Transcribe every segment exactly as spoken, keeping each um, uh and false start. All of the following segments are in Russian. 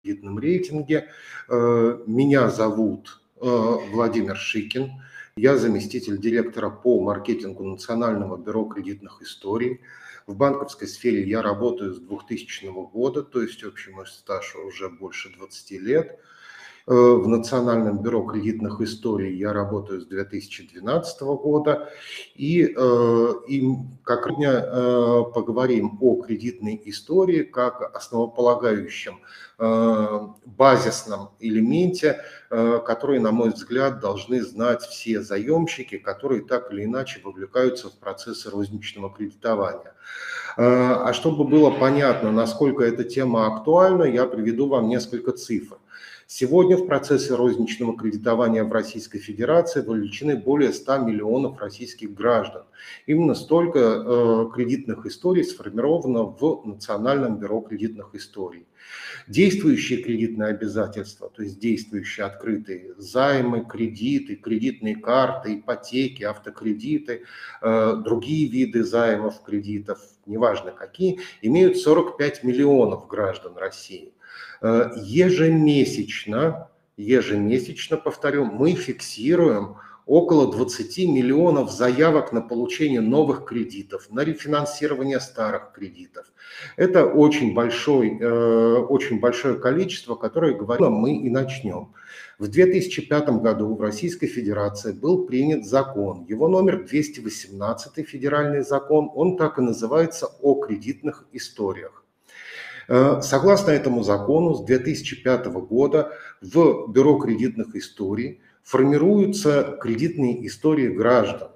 кредитном рейтинге. Меня зовут Владимир Шикин. Я заместитель директора по маркетингу Национального бюро кредитных историй. В банковской сфере я работаю с двухтысячного года, то есть общий мой стаж уже больше двадцати лет. В Национальном бюро кредитных историй я работаю с две тысячи двенадцатого года. И, и как мы поговорим о кредитной истории как основополагающем базисном элементе, который, на мой взгляд, должны знать все заемщики, которые так или иначе вовлекаются в процессы розничного кредитования. А чтобы было понятно, насколько эта тема актуальна, я приведу вам несколько цифр. Сегодня в процессе розничного кредитования в Российской Федерации вовлечены более ста миллионов российских граждан. Именно столько э, кредитных историй сформировано в Национальном бюро кредитных историй. Действующие кредитные обязательства, то есть действующие открытые займы, кредиты, кредитные карты, ипотеки, автокредиты, э, другие виды займов, кредитов, неважно какие, имеют сорок пять миллионов граждан России. Ежемесячно, ежемесячно, повторю, мы фиксируем около двадцати миллионов заявок на получение новых кредитов, на рефинансирование старых кредитов. Это очень, большой, очень большое количество, которое, говорим, мы и начнем. В две тысячи пятом году в Российской Федерации был принят закон, его номер двести восемнадцатый федеральный закон, он так и называется «О кредитных историях». Согласно этому закону, с две тысячи пятого года в Бюро кредитных историй формируются кредитные истории граждан.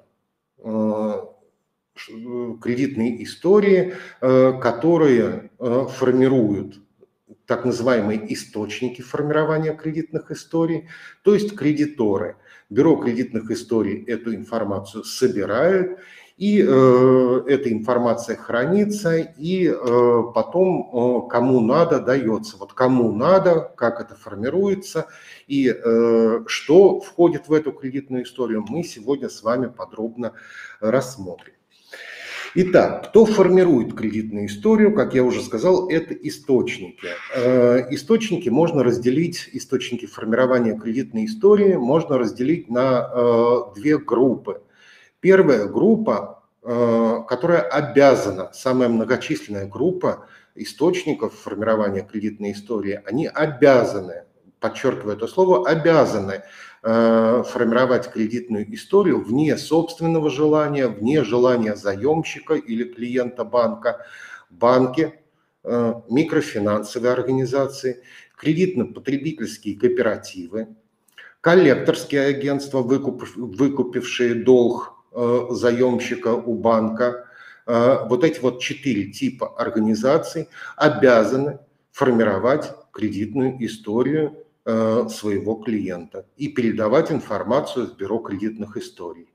Кредитные истории, которые формируют так называемые источники формирования кредитных историй, то есть кредиторы. Бюро кредитных историй эту информацию собирает, и э, эта информация хранится, и э, потом э, кому надо дается. Вот кому надо, как это формируется, и э, что входит в эту кредитную историю, мы сегодня с вами подробно рассмотрим. Итак, кто формирует кредитную историю? Как я уже сказал, это источники. Источники можно разделить, источники формирования кредитной истории можно разделить на две группы. Первая группа, которая обязана, самая многочисленная группа источников формирования кредитной истории, они обязаны, подчеркиваю это слово, обязаны формировать кредитную историю вне собственного желания, вне желания заемщика или клиента банка. Банки, микрофинансовые организации, кредитно-потребительские кооперативы, коллекторские агентства, выкупившие долг заемщика у банка. Вот эти вот четыре типа организаций обязаны формировать кредитную историю своего клиента и передавать информацию в Бюро кредитных историй.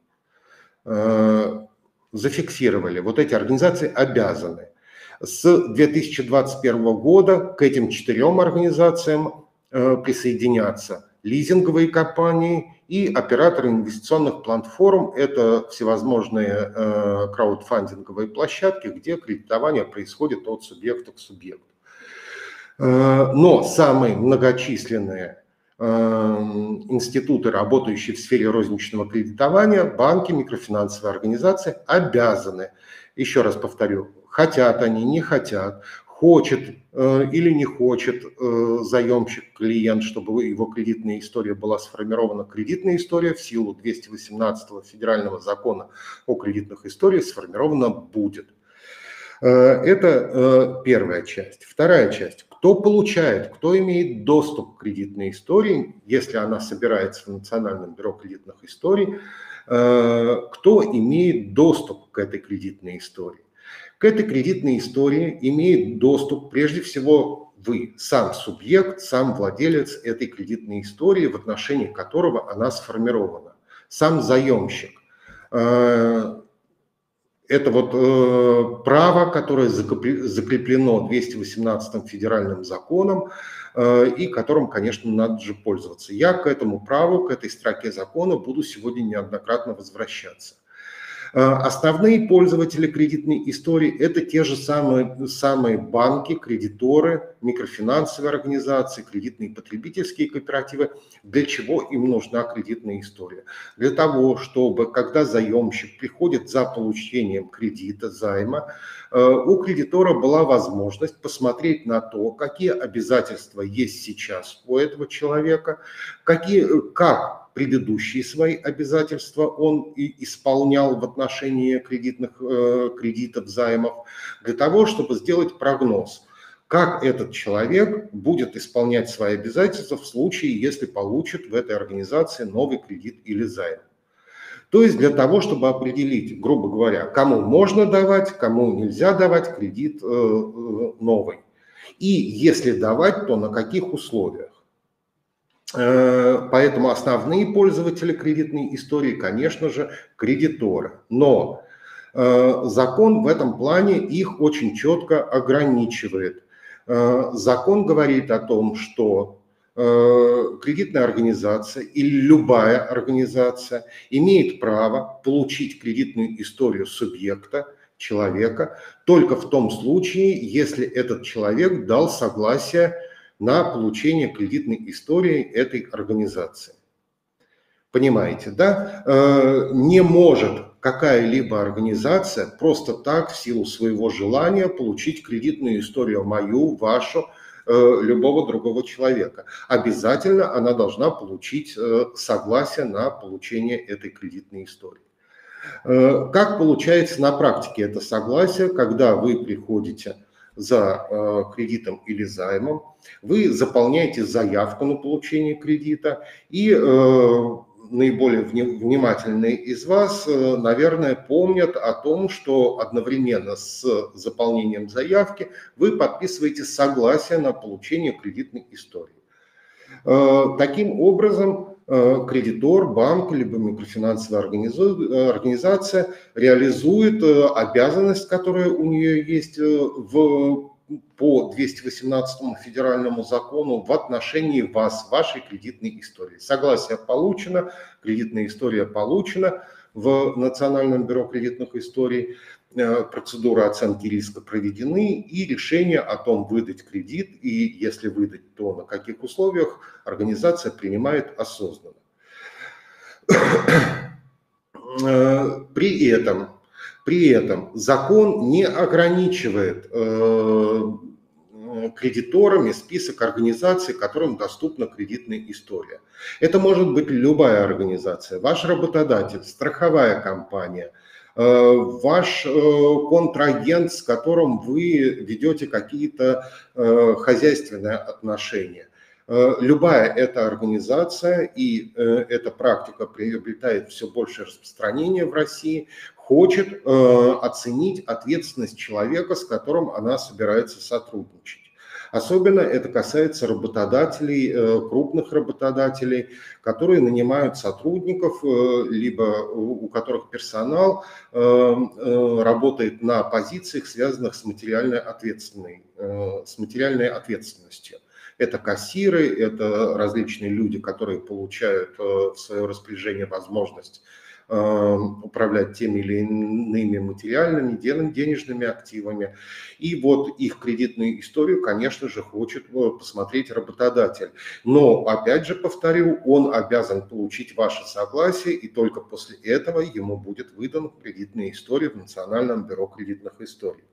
Зафиксировали, вот эти организации обязаны. С две тысячи двадцать первого года к этим четырем организациям присоединятся лизинговые компании и операторы инвестиционных платформ. Это всевозможные краудфандинговые площадки, где кредитование происходит от субъекта к субъекту. Но самые многочисленные институты, работающие в сфере розничного кредитования, банки, микрофинансовые организации, обязаны, еще раз повторю, хотят они, не хотят, хочет или не хочет заемщик, клиент, чтобы его кредитная история была сформирована. Кредитная история в силу двести восемнадцатого федерального закона о кредитных историях сформирована будет. Это первая часть. Вторая часть. Кто получает, кто имеет доступ к кредитной истории, если она собирается в Национальном бюро кредитных историй, кто имеет доступ к этой кредитной истории? К этой кредитной истории имеет доступ прежде всего вы, сам субъект, сам владелец этой кредитной истории, в отношении которого она сформирована, сам заемщик. Это вот э, право, которое закреплено двести восемнадцатым федеральным законом э, и которым, конечно, надо же пользоваться. Я к этому праву, к этой строке закона буду сегодня неоднократно возвращаться. Основные пользователи кредитной истории – это те же самые, самые банки, кредиторы, микрофинансовые организации, кредитные потребительские кооперативы. Для чего им нужна кредитная история? Для того, чтобы, когда заемщик приходит за получением кредита, займа, у кредитора была возможность посмотреть на то, какие обязательства есть сейчас у этого человека, какие, как предыдущие свои обязательства он и исполнял в отношении кредитных, э, кредитов, займов, для того, чтобы сделать прогноз, как этот человек будет исполнять свои обязательства в случае, если получит в этой организации новый кредит или займ. То есть для того, чтобы определить, грубо говоря, кому можно давать, кому нельзя давать кредит э, э, новый. И если давать, то на каких условиях. Поэтому основные пользователи кредитной истории, конечно же, кредиторы. Но закон в этом плане их очень четко ограничивает. Закон говорит о том, что кредитная организация или любая организация имеет право получить кредитную историю субъекта, человека, только в том случае, если этот человек дал согласие на получение кредитной истории этой организации. Понимаете, да? Не может какая-либо организация просто так, в силу своего желания, получить кредитную историю мою, вашу, любого другого человека. Обязательно она должна получить согласие на получение этой кредитной истории. Как получается на практике это согласие, когда вы приходите за э, кредитом или займом, вы заполняете заявку на получение кредита, и э, наиболее внимательные из вас, э, наверное, помнят о том, что одновременно с заполнением заявки вы подписываете согласие на получение кредитной истории. Э, таким образом, кредитор, банк, либо микрофинансовая организация реализует обязанность, которая у нее есть в, по двести восемнадцатому федеральному закону в отношении вас, вашей кредитной истории. Согласие получено, кредитная история получена в Национальном бюро кредитных историй, процедуры оценки риска проведены, и решение о том, выдать кредит, и если выдать, то на каких условиях, организация принимает осознанно. При этом, при этом закон не ограничивает кредиторами список организаций, которым доступна кредитная история. Это может быть любая организация, ваш работодатель, страховая компания, ваш контрагент, с которым вы ведете какие-то хозяйственные отношения. Любая эта организация, и эта практика приобретает все больше распространения в России, хочет оценить ответственность человека, с которым она собирается сотрудничать. Особенно это касается работодателей, крупных работодателей, которые нанимают сотрудников, либо у которых персонал работает на позициях, связанных с материальной ответственной, с материальной ответственностью. Это кассиры, это различные люди, которые получают в свое распоряжение возможность управлять теми или иными материальными, денежными активами. И вот их кредитную историю, конечно же, хочет посмотреть работодатель. Но, опять же, повторю, он обязан получить ваше согласие, и только после этого ему будет выдана кредитная история в Национальном бюро кредитных историй.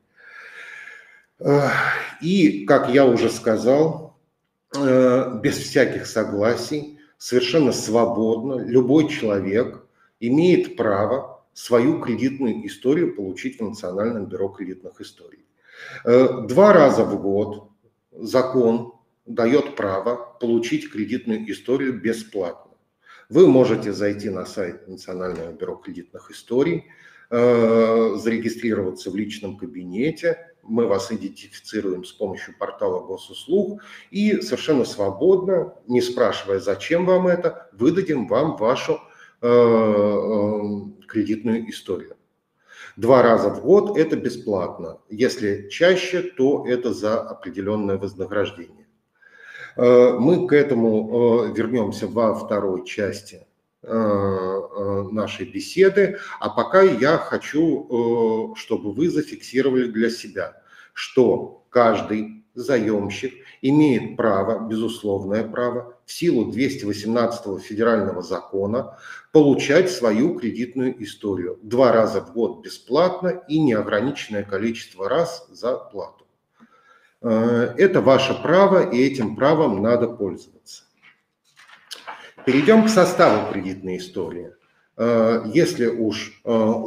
И, как я уже сказал, без всяких согласий, совершенно свободно любой человек имеет право свою кредитную историю получить в Национальном бюро кредитных историй. Два раза в год закон дает право получить кредитную историю бесплатно. Вы можете зайти на сайт Национального бюро кредитных историй, зарегистрироваться в личном кабинете, мы вас идентифицируем с помощью портала госуслуг и совершенно свободно, не спрашивая, зачем вам это, выдадим вам вашу кредитную историю. Два раза в год это бесплатно. Если чаще, то это за определенное вознаграждение. Мы к этому вернемся во второй части э, нашей беседы, а пока я хочу, э, чтобы вы зафиксировали для себя, что каждый заемщик имеет право, безусловное право, в силу двухсот восемнадцатого федерального закона получать свою кредитную историю два раза в год бесплатно и неограниченное количество раз за плату. Это ваше право, и этим правом надо пользоваться. Перейдем к составу кредитной истории. Если уж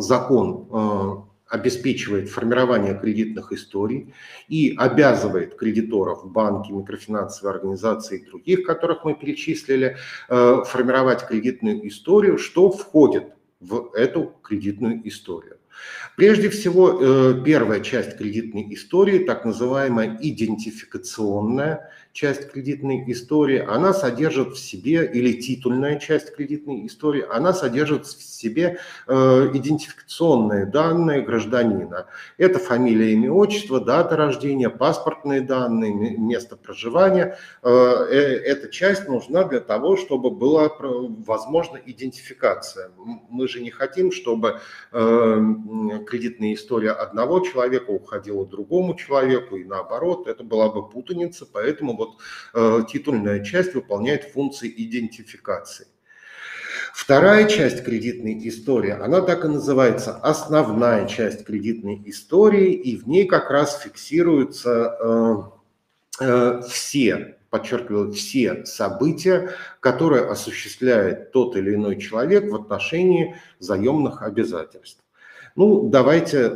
закон обеспечивает формирование кредитных историй и обязывает кредиторов, банки, микрофинансовые организации и других, которых мы перечислили, формировать кредитную историю, что входит в эту кредитную историю. Прежде всего, первая часть кредитной истории, так называемая идентификационная часть кредитной истории, она содержит в себе, или титульная часть кредитной истории, она содержит в себе идентификационные данные гражданина. Это фамилия, имя, отчество, дата рождения, паспортные данные, место проживания. Эта часть нужна для того, чтобы была возможна идентификация. Мы же не хотим, чтобы кредитная история одного человека уходила другому человеку и наоборот, это была бы путаница, поэтому вот э, титульная часть выполняет функции идентификации. Вторая часть кредитной истории, она так и называется основная часть кредитной истории, и в ней как раз фиксируются э, э, все, подчеркиваю, все события, которые осуществляет тот или иной человек в отношении заемных обязательств. Ну, давайте,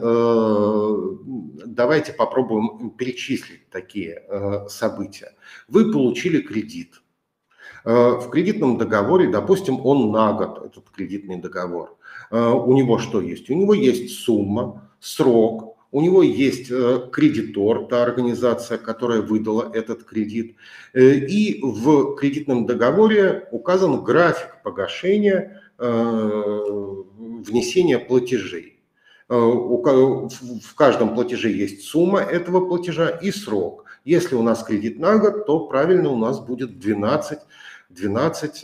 давайте попробуем перечислить такие события. Вы получили кредит. В кредитном договоре, допустим, он на год, этот кредитный договор. У него что есть? У него есть сумма, срок, у него есть кредитор, та организация, которая выдала этот кредит. И в кредитном договоре указан график погашения, внесения платежей. В каждом платеже есть сумма этого платежа и срок. Если у нас кредит на год, то правильно у нас будет двенадцать, двенадцать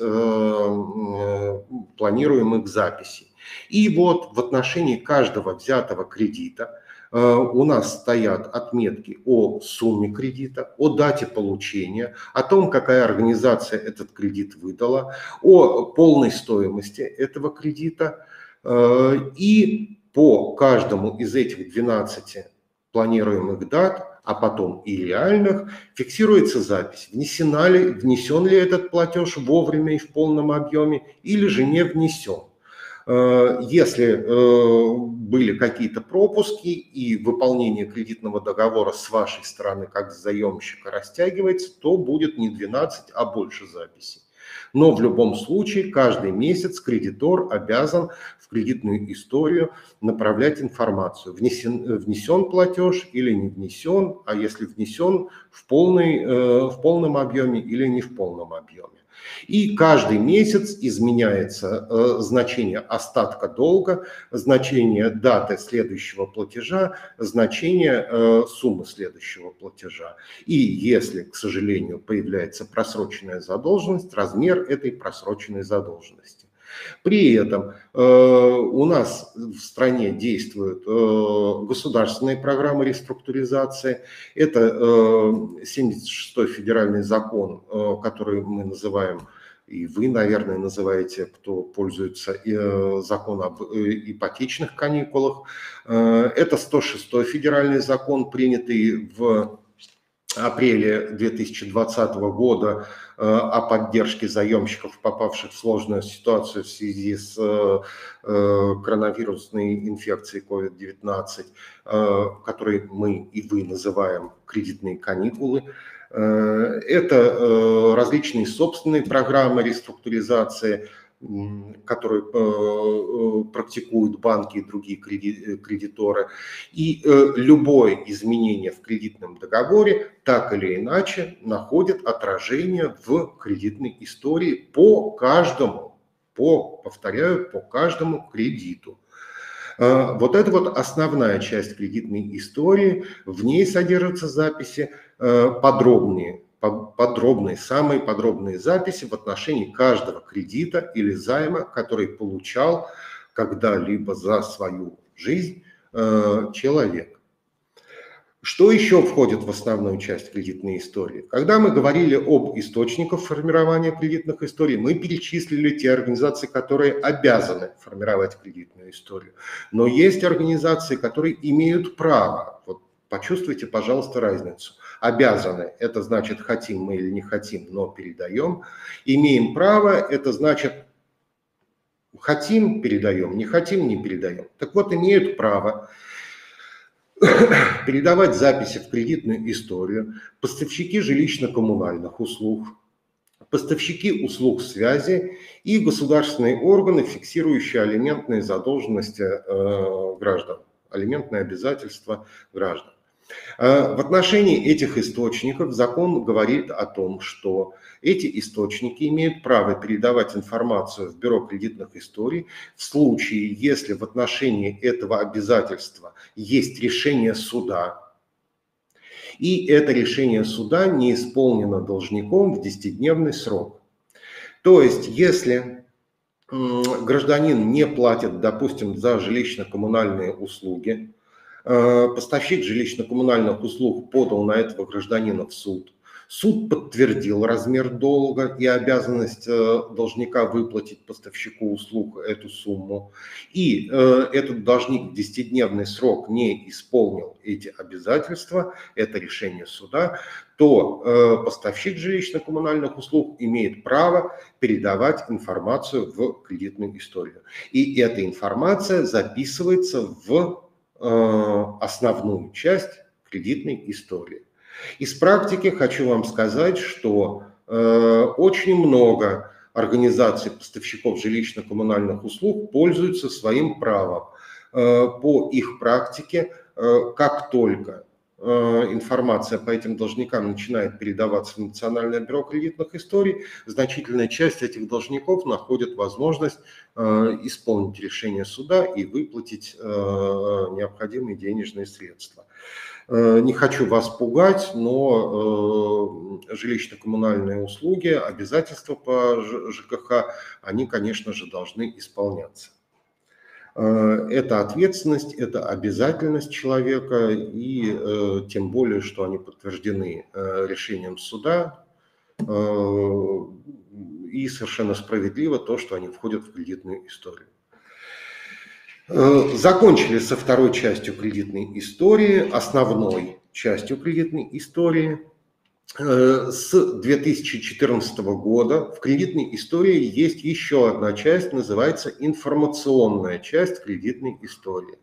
э, планируемых записей. И вот в отношении каждого взятого кредита э, у нас стоят отметки о сумме кредита, о дате получения, о том, какая организация этот кредит выдала, о полной стоимости этого кредита э, и по каждому из этих двенадцати планируемых дат, а потом и реальных, фиксируется запись, внесена ли, внесен ли этот платеж вовремя и в полном объеме, или же не внесен. Если были какие-то пропуски и выполнение кредитного договора с вашей стороны, как с заемщика, растягивается, то будет не двенадцать, а больше записей. Но в любом случае каждый месяц кредитор обязан в кредитную историю направлять информацию, внесен, внесен платеж или не внесен, а если внесен в, полный, э, в полном объеме или не в полном объеме. И каждый месяц изменяется э, значение остатка долга, значение даты следующего платежа, значение э, суммы следующего платежа. И если, к сожалению, появляется просроченная задолженность, размер этой просроченной задолженности. При этом э, у нас в стране действуют э, государственные программы реструктуризации. Это э, семьдесят шестой федеральный закон, э, который мы называем, и вы, наверное, называете, кто пользуется э, законом об э, ипотечных каникулах. Э, это сто шестой федеральный закон, принятый в апреле две тысячи двадцатого года о поддержке заемщиков, попавших в сложную ситуацию в связи с коронавирусной инфекцией ковид девятнадцать, который мы и вы называем кредитные каникулы. Это различные собственные программы реструктуризации, которые практикуют банки и другие кредиторы. И любое изменение в кредитном договоре так или иначе находит отражение в кредитной истории по каждому, по, повторяю, по каждому кредиту. Вот это вот основная часть кредитной истории. В ней содержатся записи подробные, подробные, самые подробные записи в отношении каждого кредита или займа, который получал когда-либо за свою жизнь э, человек. Что еще входит в основную часть кредитной истории? Когда мы говорили об источниках формирования кредитных историй, мы перечислили те организации, которые обязаны формировать кредитную историю. Но есть организации, которые имеют право. Вот почувствуйте, пожалуйста, разницу. Обязаны – это значит, хотим мы или не хотим, но передаем. Имеем право – это значит, хотим – передаем, не хотим – не передаем. Так вот, имеют право передавать записи в кредитную историю поставщики жилищно-коммунальных услуг, поставщики услуг связи и государственные органы, фиксирующие алиментные задолженности э, граждан, алиментные обязательства граждан. В отношении этих источников закон говорит о том, что эти источники имеют право передавать информацию в Бюро кредитных историй в случае, если в отношении этого обязательства есть решение суда, и это решение суда не исполнено должником в десятидневный срок. То есть, если гражданин не платит, допустим, за жилищно-коммунальные услуги, поставщик жилищно-коммунальных услуг подал на этого гражданина в суд. Суд подтвердил размер долга и обязанность должника выплатить поставщику услуг эту сумму. И этот должник в десятидневный срок не исполнил эти обязательства, это решение суда, то поставщик жилищно-коммунальных услуг имеет право передавать информацию в кредитную историю. И эта информация записывается в основную часть кредитной истории. Из практики хочу вам сказать, что э, очень много организаций поставщиков жилищно-коммунальных услуг пользуются своим правом. Э, по их практике, э, как только э, информация по этим должникам начинает передаваться в Национальное бюро кредитных историй, значительная часть этих должников находит возможность э, исполнить решение суда и выплатить э, необходимые денежные средства. Не хочу вас пугать, но э, жилищно-коммунальные услуги, обязательства по ЖКХ, они, конечно же, должны исполняться. Э, это ответственность, это обязательность человека, и э, тем более, что они подтверждены э, решением суда, э, и совершенно справедливо то, что они входят в кредитную историю. Закончили со второй частью кредитной истории, основной частью кредитной истории. С две тысячи четырнадцатого года в кредитной истории есть еще одна часть, называется информационная часть кредитной истории.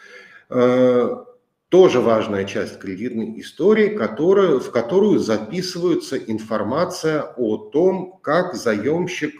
Тоже важная часть кредитной истории, которая, в которую записывается информация о том, как заемщик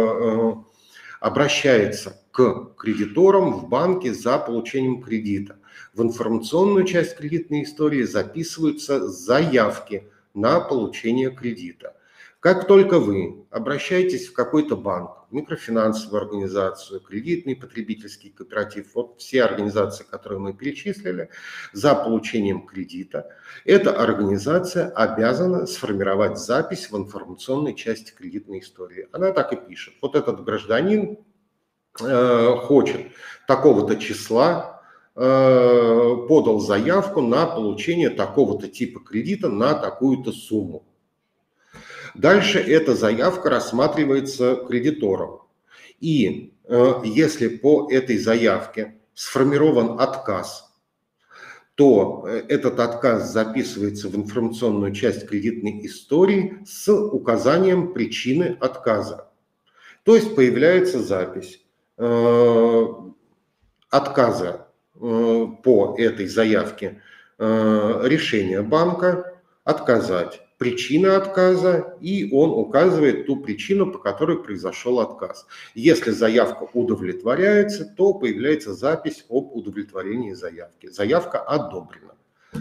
обращается к кредиторам в банке за получением кредита. В информационную часть кредитной истории записываются заявки на получение кредита. Как только вы обращаетесь в какой-то банк, микрофинансовую организацию, кредитный потребительский кооператив, вот все организации, которые мы перечислили, за получением кредита, эта организация обязана сформировать запись в информационной части кредитной истории. Она так и пишет. Вот этот гражданин э, хочет такого-то числа, э, подал заявку на получение такого-то типа кредита на такую-то сумму. Дальше эта заявка рассматривается кредитором. И э, если по этой заявке сформирован отказ, то этот отказ записывается в информационную часть кредитной истории с указанием причины отказа. То есть появляется запись э, отказа э, по этой заявке, э, решения банка отказать. Причина отказа, и он указывает ту причину, по которой произошел отказ. Если заявка удовлетворяется, то появляется запись об удовлетворении заявки. Заявка одобрена.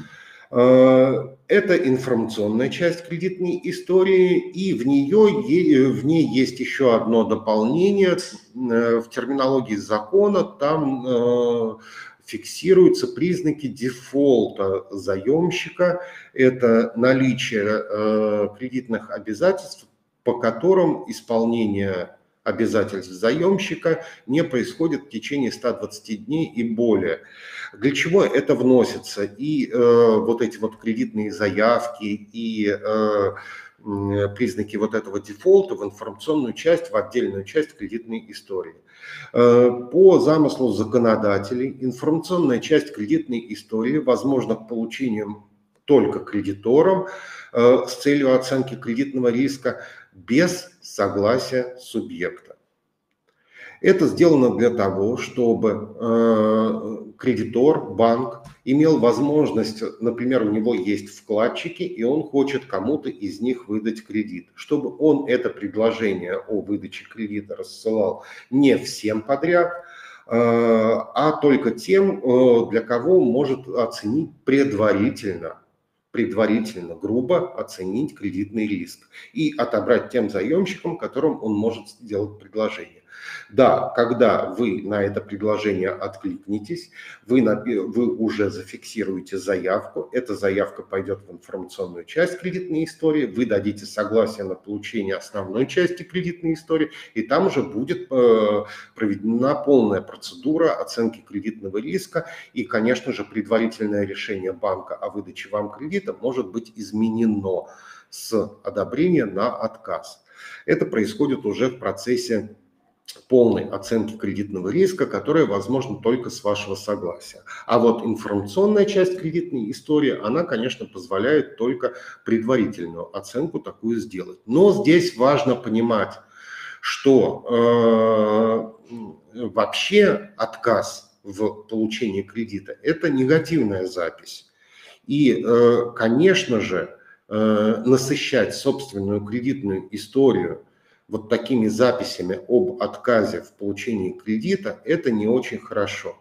Это информационная часть кредитной истории, и в, нее, в ней есть еще одно дополнение в терминологии закона. Там фиксируются признаки дефолта заемщика. Это наличие э, кредитных обязательств, по которым исполнение обязательств заемщика не происходит в течение ста двадцати дней и более. Для чего это вносится? И э, вот эти вот кредитные заявки, и э, признаки вот этого дефолта в информационную часть, в отдельную часть кредитной истории. По замыслу законодателей информационная часть кредитной истории возможна к получению только кредитором э, с целью оценки кредитного риска без согласия субъекта. Это сделано для того, чтобы э, кредитор, банк имел возможность, например, у него есть вкладчики, и он хочет кому-то из них выдать кредит, чтобы он это предложение о выдаче кредита рассылал не всем подряд, э, а только тем, э, для кого может оценить предварительно, предварительно, грубо оценить кредитный риск и отобрать тем заемщикам, которым он может сделать предложение. Да, когда вы на это предложение откликнетесь, вы, на, вы уже зафиксируете заявку, эта заявка пойдет в информационную часть кредитной истории, вы дадите согласие на получение основной части кредитной истории, и там уже будет э, проведена полная процедура оценки кредитного риска, и, конечно же, предварительное решение банка о выдаче вам кредита может быть изменено с одобрения на отказ. Это происходит уже в процессе полной оценки кредитного риска, которая возможна только с вашего согласия. А вот информационная часть кредитной истории, она, конечно, позволяет только предварительную оценку такую сделать. Но здесь важно понимать, что э, вообще отказ в получении кредита – это негативная запись. И, э, конечно же, э, насыщать собственную кредитную историю вот такими записями об отказе в получении кредита, это не очень хорошо.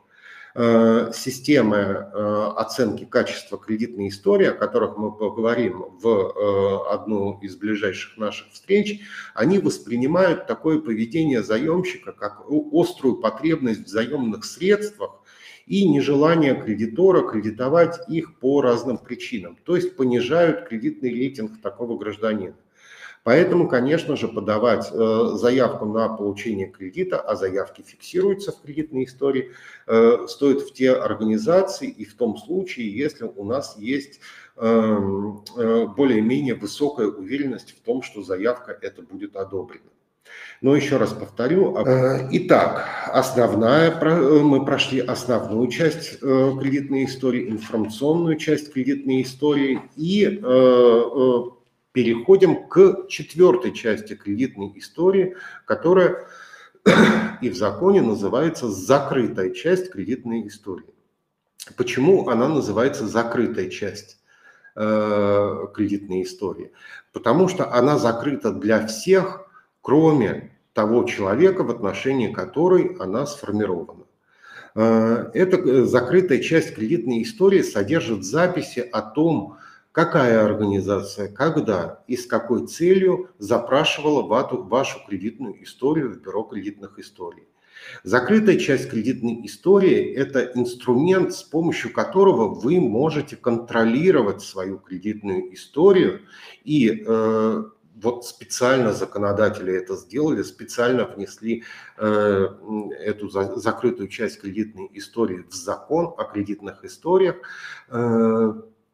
Системы оценки качества кредитной истории, о которых мы поговорим в одну из ближайших наших встреч, они воспринимают такое поведение заемщика как острую потребность в заемных средствах и нежелание кредитора кредитовать их по разным причинам, то есть понижают кредитный рейтинг такого гражданина. Поэтому, конечно же, подавать э, заявку на получение кредита, а заявки фиксируются в кредитной истории, э, стоит в те организации и в том случае, если у нас есть э, э, более-менее высокая уверенность в том, что заявка эта будет одобрена. Но еще раз повторю. Э, итак, основная, мы прошли основную часть э, кредитной истории, информационную часть кредитной истории и э, э, переходим к четвертой части кредитной истории, которая и в законе называется закрытая часть кредитной истории. Почему она называется закрытая часть э, кредитной истории? Потому что она закрыта для всех, кроме того человека, в отношении которой она сформирована. Э, эта закрытая часть кредитной истории содержит записи о том, какая организация, когда и с какой целью запрашивала вашу кредитную историю в бюро кредитных историй. Закрытая часть кредитной истории – это инструмент, с помощью которого вы можете контролировать свою кредитную историю. И э, вот специально законодатели это сделали, специально внесли э, эту за, закрытую часть кредитной истории в закон о кредитных историях, э,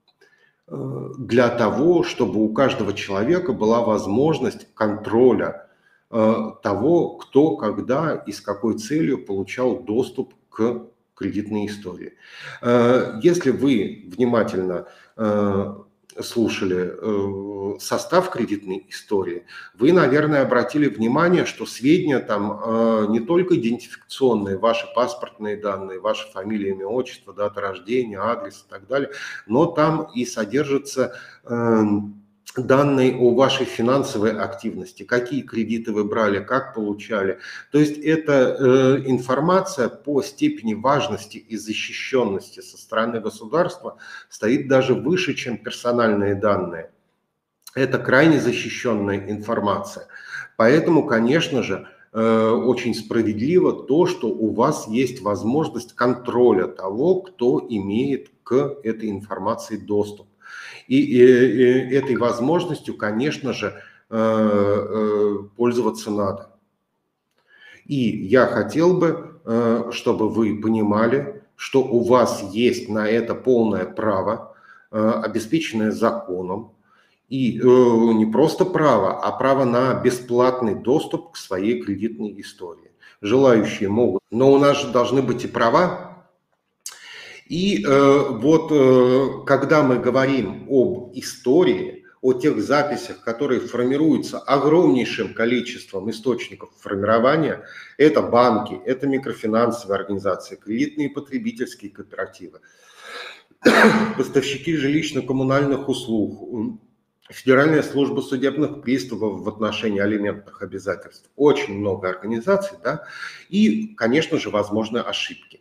для того, чтобы у каждого человека была возможность контроля э, того, кто, когда и с какой целью получал доступ к кредитной истории. Э, если вы внимательно э, слушали э, состав кредитной истории, вы, наверное, обратили внимание, что сведения там э, не только идентификационные, ваши паспортные данные, ваша фамилия, имя, отчество, дата рождения, адрес и так далее, но там и содержатся э, данные о вашей финансовой активности, какие кредиты вы брали, как получали. То есть эта э, информация по степени важности и защищенности со стороны государства стоит даже выше, чем персональные данные. Это крайне защищенная информация. Поэтому, конечно же, очень справедливо то, что у вас есть возможность контроля того, кто имеет к этой информации доступ. И, и, и этой возможностью, конечно же, пользоваться надо. И я хотел бы, чтобы вы понимали, что у вас есть на это полное право, обеспеченное законом. И не просто право, а право на бесплатный доступ к своей кредитной истории. Желающие могут, но у нас же должны быть и права. И вот когда мы говорим об истории, о тех записях, которые формируются огромнейшим количеством источников формирования, это банки, это микрофинансовые организации, кредитные и потребительские кооперативы, поставщики жилищно-коммунальных услуг, Федеральная служба судебных приставов в отношении алиментных обязательств. Очень много организаций, да, и, конечно же, возможны ошибки.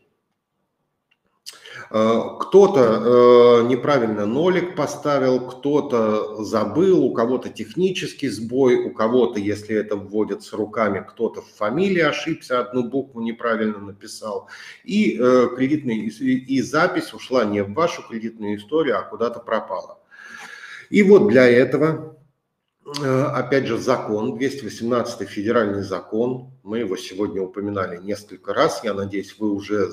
Кто-то неправильно нолик поставил, кто-то забыл, у кого-то технический сбой, у кого-то, если это вводится руками, кто-то в фамилии ошибся, одну букву неправильно написал. И, кредитная, и запись ушла не в вашу кредитную историю, а куда-то пропала. И вот для этого, опять же, закон, двести восемнадцатый федеральный закон, мы его сегодня упоминали несколько раз, я надеюсь, вы уже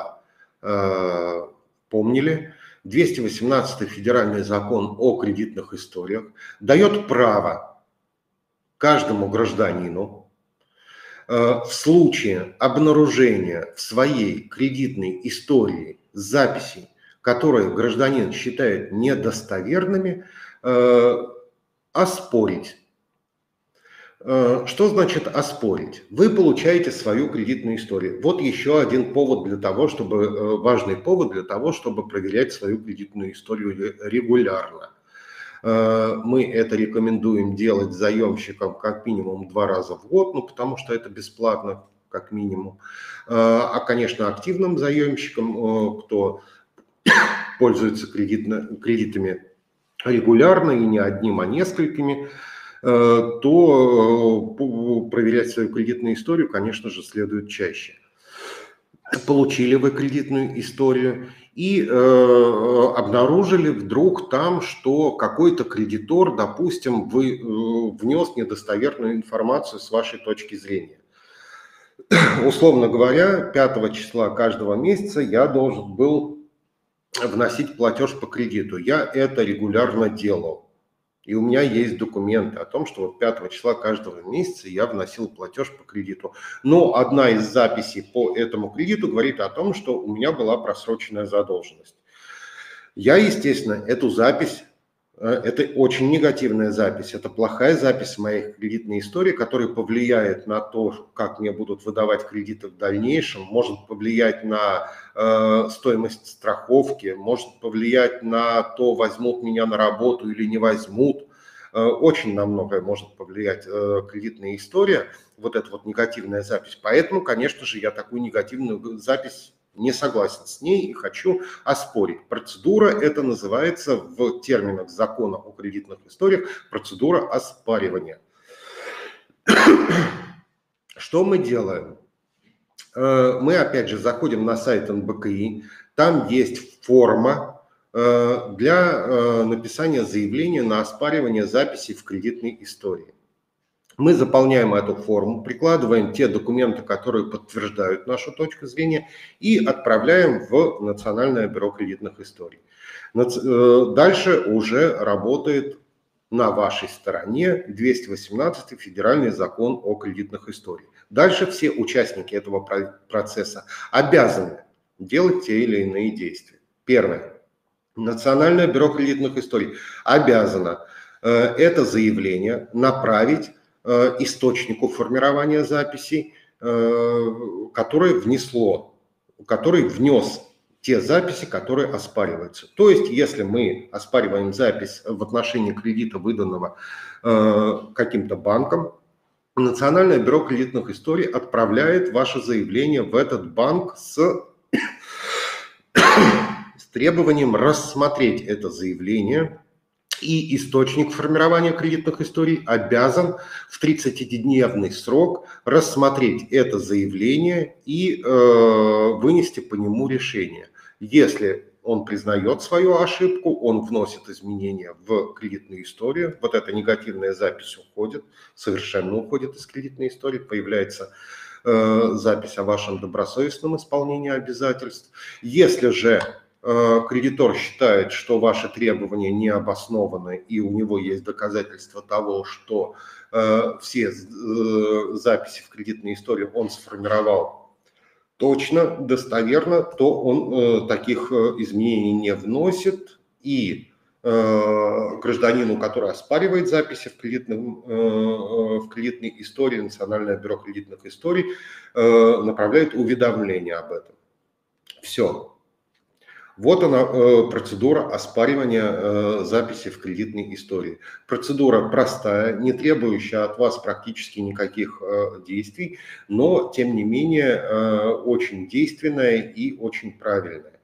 запомнили. двести восемнадцатый федеральный закон о кредитных историях дает право каждому гражданину в случае обнаружения в своей кредитной истории записей, которые гражданин считает недостоверными, оспорить. Что значит оспорить? Вы получаете свою кредитную историю. Вот еще один повод для того, чтобы, важный повод для того, чтобы проверять свою кредитную историю регулярно. Мы это рекомендуем делать заемщикам как минимум два раза в год, ну потому что это бесплатно, как минимум. А, конечно, активным заемщикам, кто пользуется кредитно, кредитами регулярно и не одним, а несколькими, то проверять свою кредитную историю, конечно же, следует чаще. Получили вы кредитную историю и обнаружили вдруг там, что какой-то кредитор, допустим, вы, внес недостоверную информацию с вашей точки зрения. Условно говоря, пятого числа каждого месяца я должен был вносить платеж по кредиту. Я это регулярно делал. И у меня есть документы о том, что вот пятого числа каждого месяца я вносил платеж по кредиту. Но одна из записей по этому кредиту говорит о том, что у меня была просроченная задолженность. Я, естественно, эту запись, это очень негативная запись, это плохая запись моей кредитной истории, которая повлияет на то, как мне будут выдавать кредиты в дальнейшем, может повлиять на э, стоимость страховки, может повлиять на то, возьмут меня на работу или не возьмут. Э, очень на многое может повлиять э, кредитная история, вот эта вот негативная запись. Поэтому, конечно же, я такую негативную запись не согласен с ней и хочу оспорить. Процедура это называется в терминах закона о кредитных историях процедура оспаривания. Что мы делаем? Мы опять же заходим на сайт эн бэ ка и, там есть форма для написания заявления на оспаривание записей в кредитной истории. Мы заполняем эту форму, прикладываем те документы, которые подтверждают нашу точку зрения, и отправляем в Национальное бюро кредитных историй. Дальше уже работает на вашей стороне двести восемнадцатый федеральный закон о кредитных историях. Дальше все участники этого процесса обязаны делать те или иные действия. Первое. Национальное бюро кредитных историй обязано это заявление направить источнику формирования записей, которое внесло, который внес те записи, которые оспариваются. То есть, если мы оспариваем запись в отношении кредита, выданного каким-то банком, Национальное бюро кредитных историй отправляет ваше заявление в этот банк с, с требованием рассмотреть это заявление И источник формирования кредитных историй обязан в тридцатидневный срок рассмотреть это заявление и э, вынести по нему решение. Если он признает свою ошибку, он вносит изменения в кредитную историю, вот эта негативная запись уходит, совершенно уходит из кредитной истории, появляется э, запись о вашем добросовестном исполнении обязательств. Если же кредитор считает, что ваши требования не обоснованы, и у него есть доказательства того, что э, все э, записи в кредитной истории он сформировал точно, достоверно, то он э, таких изменений не вносит, и э, гражданину, который оспаривает записи в, кредитном, э, в кредитной истории, Национальное бюро кредитных историй э, направляет уведомление об этом. Все. Вот она, процедура оспаривания записи в кредитной истории. Процедура простая, не требующая от вас практически никаких действий, но, тем не менее, очень действенная и очень правильная.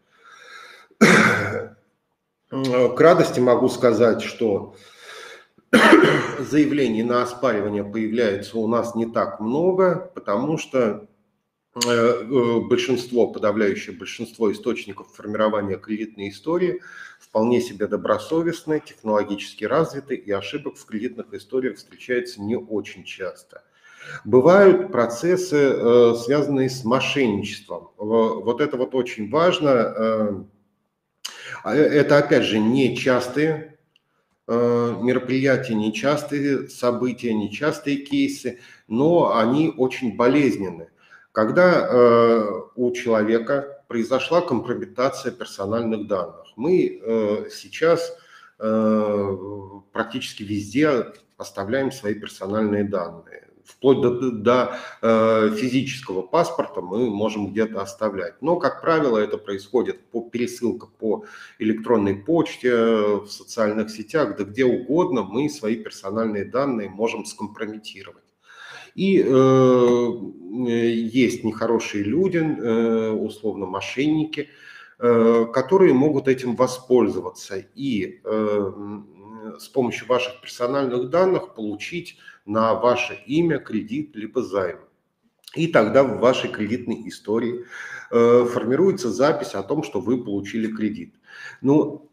К радости могу сказать, что заявлений на оспаривание появляется у нас не так много, потому что большинство, подавляющее большинство источников формирования кредитной истории вполне себе добросовестны, технологически развиты, и ошибок в кредитных историях встречается не очень часто. Бывают процессы, связанные с мошенничеством. Вот это вот очень важно. Это, опять же, не частые мероприятия, нечастые события, нечастые кейсы, но они очень болезненны. Когда э, у человека произошла компрометация персональных данных, мы э, сейчас э, практически везде оставляем свои персональные данные. Вплоть до, до э, физического паспорта мы можем где-то оставлять. Но, как правило, это происходит по пересылке по электронной почте, в социальных сетях, да где угодно мы свои персональные данные можем скомпрометировать. И э, есть нехорошие люди, э, условно мошенники, э, которые могут этим воспользоваться и э, с помощью ваших персональных данных получить на ваше имя кредит либо займ. И тогда в вашей кредитной истории э, формируется запись о том, что вы получили кредит. Ну,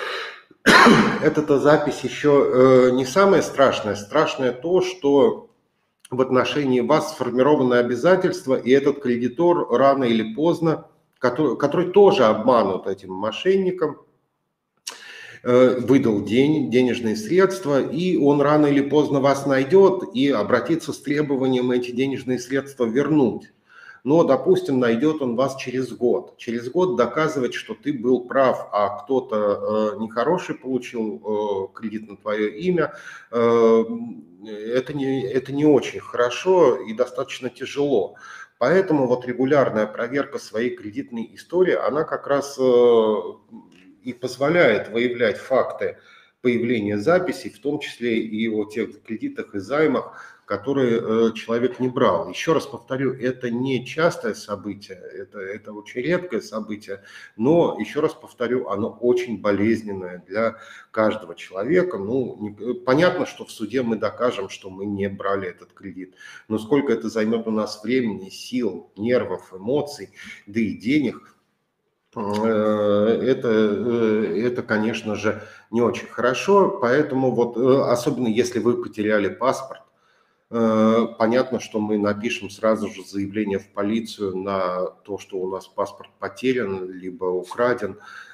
эта запись еще э, не самое страшное. Страшное то, что в отношении вас сформированы обязательства, и этот кредитор рано или поздно, который, который тоже обманут этим мошенникам, э, выдал день, денежные средства, и он рано или поздно вас найдет и обратится с требованием эти денежные средства вернуть. Но, допустим, найдет он вас через год. Через год доказывать, что ты был прав, а кто-то э, нехороший получил э, кредит на твое имя, э, это, не, это не очень хорошо и достаточно тяжело. Поэтому вот регулярная проверка своей кредитной истории, она как раз э, и позволяет выявлять факты появления записей, в том числе и о тех кредитах и займах, которые э, человек не брал. Еще раз повторю, это не частое событие, это, это очень редкое событие, но, еще раз повторю, оно очень болезненное для каждого человека. Ну, не, понятно, что в суде мы докажем, что мы не брали этот кредит, но сколько это займет у нас времени, сил, нервов, эмоций, да и денег, это, это, конечно же, не очень хорошо. Поэтому вот, особенно если вы потеряли паспорт, понятно, что мы напишем сразу же заявление в полицию на то, что у нас паспорт потерян, либо украден,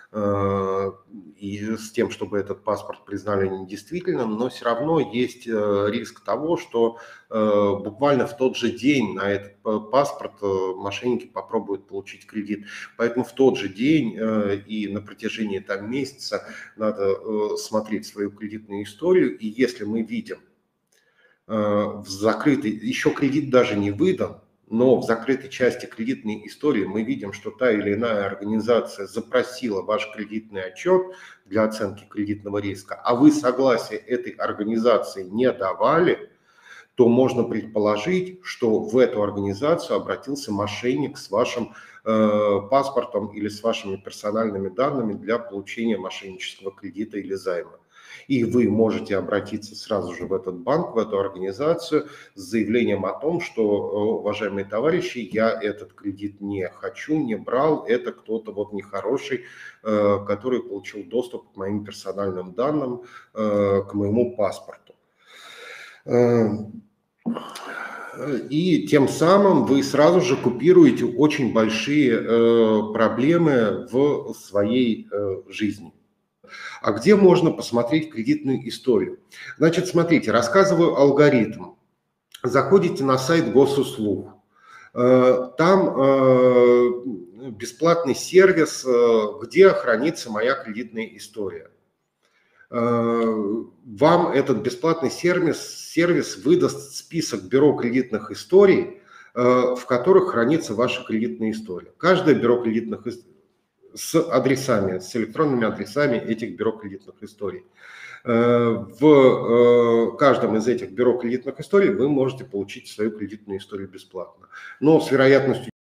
и с тем, чтобы этот паспорт признали недействительным, но все равно есть риск того, что буквально в тот же день на этот паспорт мошенники попробуют получить кредит. Поэтому в тот же день и на протяжении там месяца надо смотреть свою кредитную историю, и если мы видим, в закрытой, еще кредит даже не выдан, но в закрытой части кредитной истории мы видим, что та или иная организация запросила ваш кредитный отчет для оценки кредитного риска, а вы согласие этой организации не давали, то можно предположить, что в эту организацию обратился мошенник с вашим э, паспортом или с вашими персональными данными для получения мошеннического кредита или займа. И вы можете обратиться сразу же в этот банк, в эту организацию с заявлением о том, что, уважаемые товарищи, я этот кредит не хочу, не брал, это кто-то вот нехороший, который получил доступ к моим персональным данным, к моему паспорту. И тем самым вы сразу же купируете очень большие проблемы в своей жизни. А где можно посмотреть кредитную историю? Значит, смотрите, рассказываю алгоритм. Заходите на сайт Госуслуг. Там бесплатный сервис, где хранится моя кредитная история. Вам этот бесплатный сервис, сервис выдаст список бюро кредитных историй, в которых хранится ваша кредитная история. Каждое бюро кредитных историй с адресами, с электронными адресами этих бюро кредитных историй. В каждом из этих бюро кредитных историй вы можете получить свою кредитную историю бесплатно. Но с вероятностью